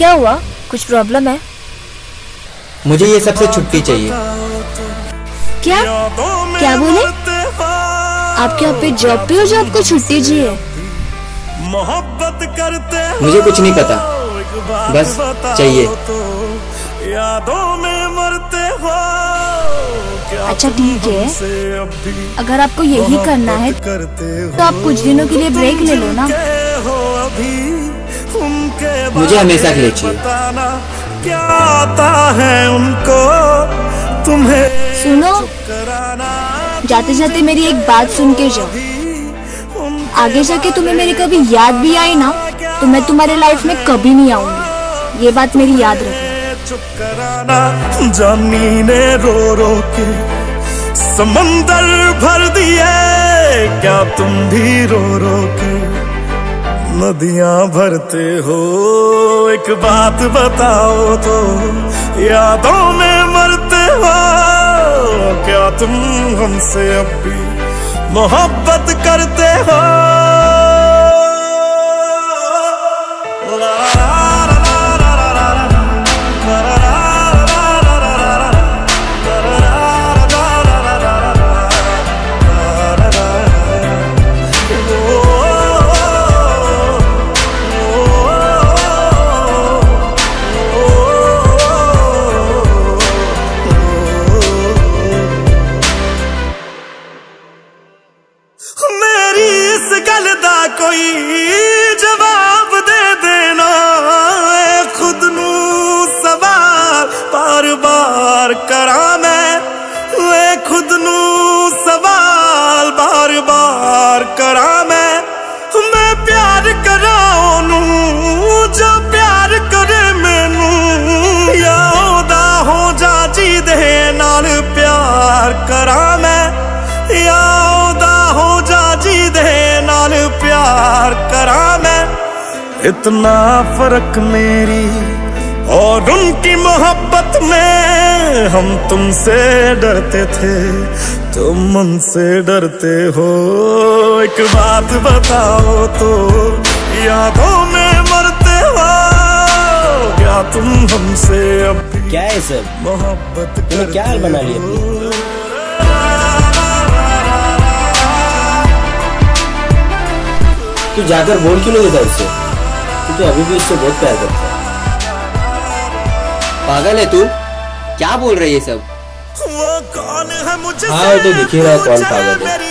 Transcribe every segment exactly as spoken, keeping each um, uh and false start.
क्या हुआ? कुछ प्रॉब्लम है? मुझे ये सबसे छुट्टी चाहिए। क्या क्या बोले? आप क्या पे जॉब पे हो जो आपको छुट्टी चाहिए? मोहब्बत करते मुझे कुछ नहीं पता, बस चाहिए। यादों में मरते हो। अच्छा ठीक है, अगर आपको यही करना है तो आप कुछ दिनों के लिए ब्रेक ले लो ना। मुझे हमेशा के लिए चाहिए। क्या आता है उनको तुम्हें? सुनो, जाते जाते मेरी एक बात सुन के जाओ। आगे जाके तुम्हें मेरी कभी याद भी आई ना तो मैं तुम्हारे लाइफ में कभी नहीं आऊंगी, ये बात मेरी याद रखना। चुप कराना, जानी ने रो रो के समंदर भर दिए, क्या तुम भी रो रो के नदियां भरते हो? एक बात बताओ तो, यादों में मरते हो क्या तुम हमसे अब भी मोहब्बत करते हो? कोई जवाब दे देना, खुद नू सवाल बार बार करा मैं, वे खुद नू सवाल बार बार करा मैं। मैं प्यार करा ओनू जो प्यार करे मैनू, या ओदा हो जा जी दे नाल प्यार करा मैं, या ओदा हो जा जी दे नाल प्यार करा मैं। इतना फर्क मेरी और उनकी मोहब्बत में, हम तुमसे डरते थे तुम उनसे डरते हो। एक बात बताओ तो, यादों में मरते हो क्या तुम हमसे अब भी क्या है सर? मोहब्बत तुमने क्या हाल बना लिया अपनी? तू जाकर बोल क्यों नहीं देता उससे? तू तो अभी भी उससे बहुत प्यार करता है। पागल है तू? क्या बोल रही है सब? वो कौन है मुझे? हाँ तो दिख ही रहा कौन पागल है।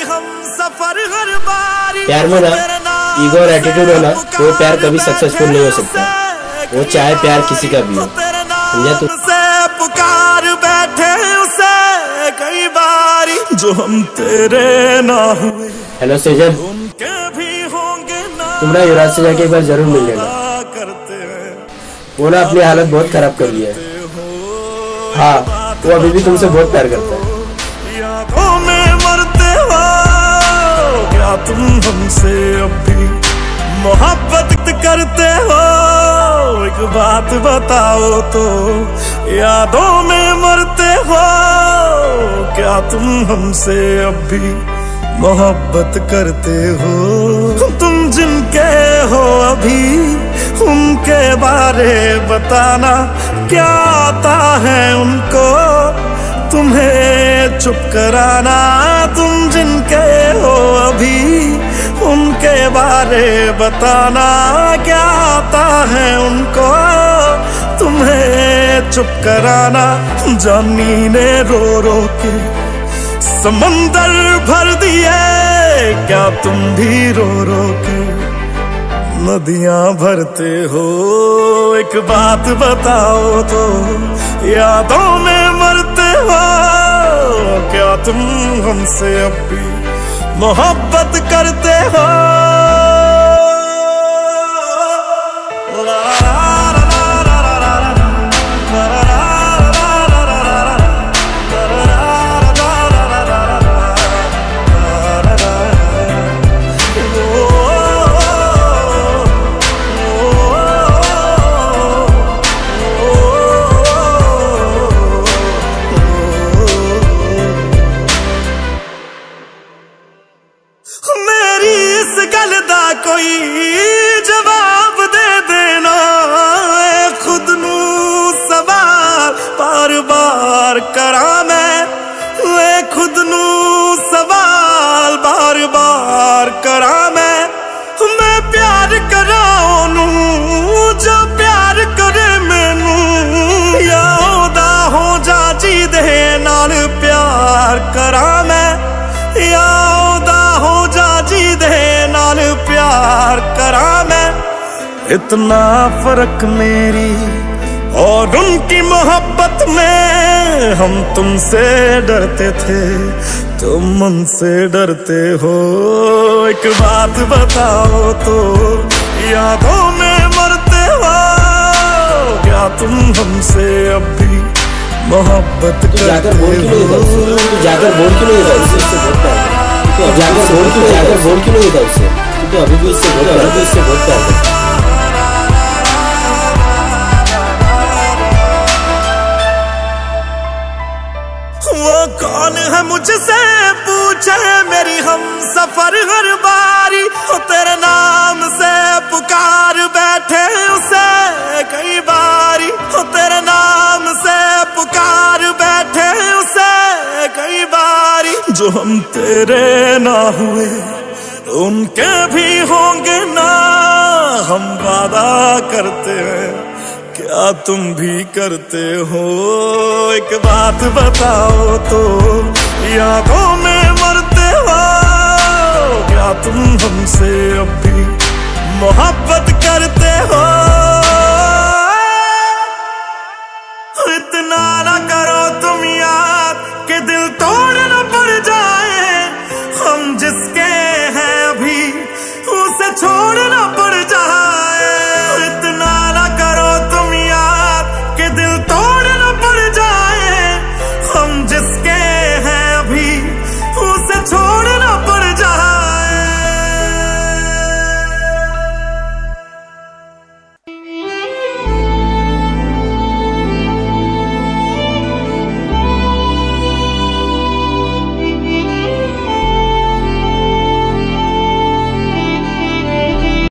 प्यार में ना ईगो और एटीट्यूड हो ना तो वो प्यार कभी सक्सेसफुल नहीं हो सकता, वो चाहे प्यार किसी का भी हो। समझा तू? पुकार बैठे उसे कई बारी जो हम तेरे ना हुए। हेलो सेजल, तुमरा युवराज से जाके एक बार जरूर मिल लेना। वो ना अपनी हालत बहुत खराब कर लिया है। हाँ, वो अभी भी तुमसे बहुत प्यार करता है। यादों में मरते हो क्या तुम हमसे अब भी मोहब्बत करते हो? एक बात बताओ तो, यादों में मरते हो क्या तुम हमसे अब भी मोहब्बत करते हो? तुम जिनके हो अभी उनके बारे बताना, क्या आता है उनको तुम्हें चुप कराना? तुम जिनके हो अभी उनके बारे बताना, क्या आता है उनको तुम्हें चुप कराना? जानी ने रो रो के समंदर भर दिए, क्या तुम भी रो रो के नदियां भरते हो? एक बात बताओ तो, यादों में मरते हो क्या तुम हमसे अब भी मोहब्बत करते हो? कोई जवाब दे देना, इतना फर्क मेरी और उनकी मोहब्बत में। हम तुमसे डरते थे, तुम उनसे डरते हो। एक बात बताओ तो, यादों में मरते हो क्या तुम हमसे अब भी मोहब्बत करते हो? जाकर बोल क्यों नहीं था जाकर बोल क्यों नहीं था उससे जाकर बोल क्यों जाकर बोल क्यों नहीं था उससे तो अभी भी इससे बहुत अभी भी इससे बहुत प्यार करता है। वो कौन है मुझसे पूछे मेरी हम सफर हर बारी, हो तेरे नाम से पुकार बैठे उसे कई बारी, हो तेरे नाम से पुकार बैठे उसे कई बारी। जो हम तेरे ना हुए उनके भी होंगे ना, हम वादा करते हैं क्या तुम भी करते हो? एक बात बताओ तो, यादों में मरते हो क्या तुम हमसे अब भी मोहब्बत